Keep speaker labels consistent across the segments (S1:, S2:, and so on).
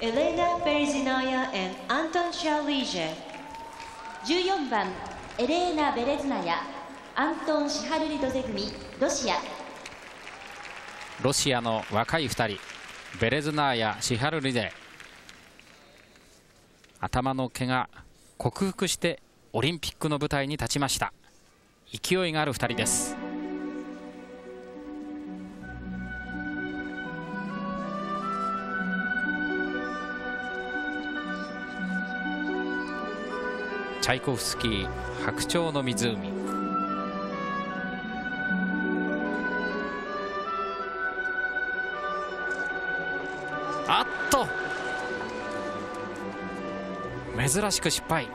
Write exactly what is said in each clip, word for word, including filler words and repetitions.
S1: Elena Berezhnaya and Anton Shalije。
S2: じゅうよんばんエレーナ・ベレズナヤ、アントン・シハルリドゼ組、ロシア。
S3: ロシアの若いふたり、ベレズナーヤ、シハルリゼ。頭の毛が克服してオリンピックの舞台に立ちました。勢いがあるふたりです。チャイコフスキー「白鳥の湖」。あっと珍しく失敗。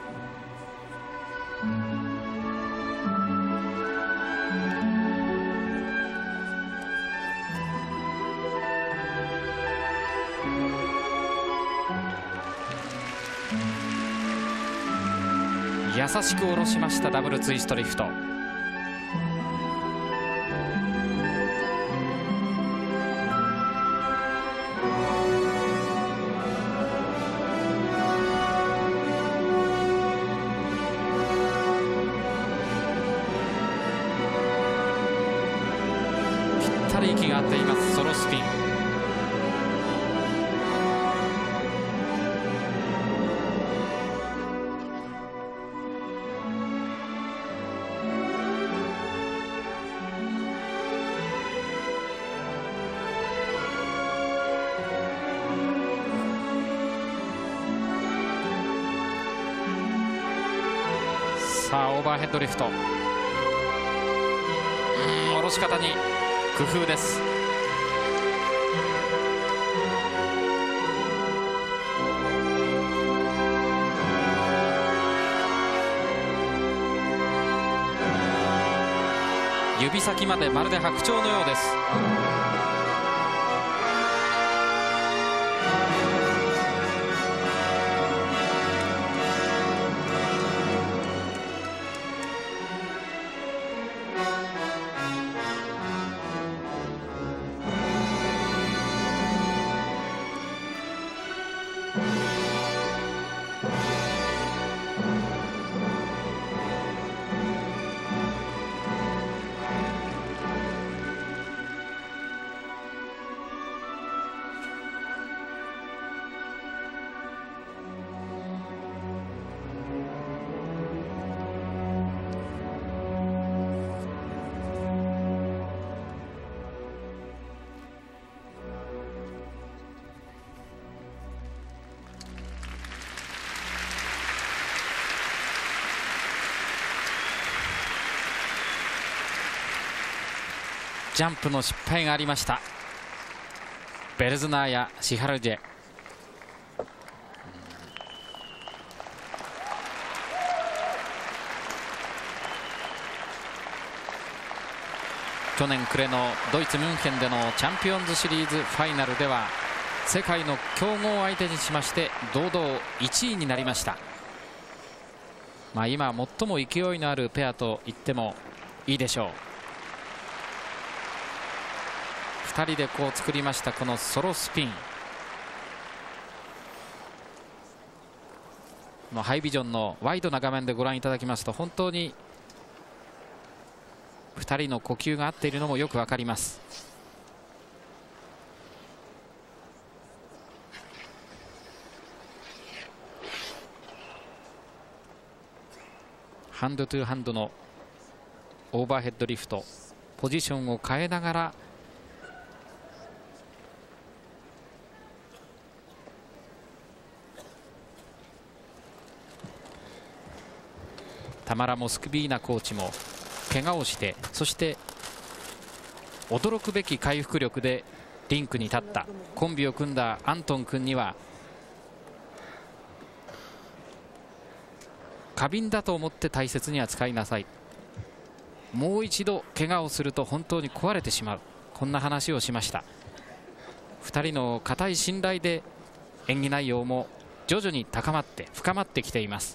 S3: 優しく下ろしました。ダブルツイストリフト。ぴったり息が合っています。ソロスピン。さあオーバーヘッドリフト、うん、下ろし方に工夫です。指先までまるで白鳥のようです。ジャンプの失敗がありました。ベルズナーヤ・シハルジェ。去年暮れのドイツ・ミュンヘンでのチャンピオンズシリーズファイナルでは世界の強豪を相手にしまして堂々いちいになりました。まあ今最も勢いのあるペアと言ってもいいでしょう。ふたりでこう作りましたこのソロスピンのハイビジョンのワイドな画面でご覧いただきますと本当にふたりの呼吸が合っているのもよくわかります。ハンドトゥーハンドのオーバーヘッドリフト、ポジションを変えながらタマラ・モスクビーナコーチも怪我をして、そして驚くべき回復力でリンクに立ったコンビを組んだアントン君には過敏だと思って大切に扱いなさい、もう一度怪我をすると本当に壊れてしまう、こんな話をしました。ふたりの固い信頼で演技内容も徐々に高まって深まってきています。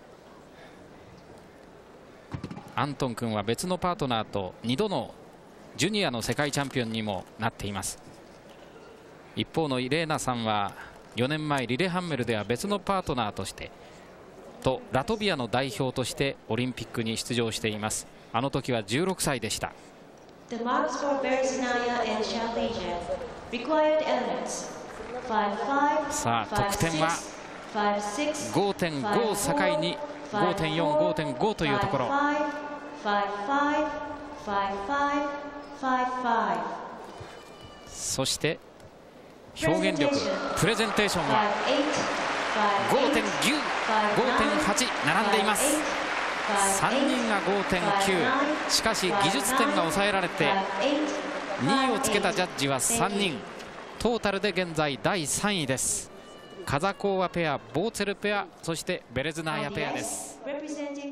S3: アントン君は別のパートナーとにどのジュニアの世界チャンピオンにもなっています。一方のイレーナさんはよねんまえリレハンメルでは別のパートナーとしてとラトビアの代表としてオリンピックに出場しています。あの時はじゅうろくさいでした。さあ得点は ごてんご を境に ごてんよん、ごてんご というところ。そして表現力、プレゼンテーションは ごてんきゅう、ごてんはち 並んでいます。さんにんが ごてんきゅう、しかし技術点が抑えられてにいをつけたジャッジはさんにん、トータルで現在だいさんいです。カザコーワペア、ボーツェルペア、そしてベレズナーヤペアです。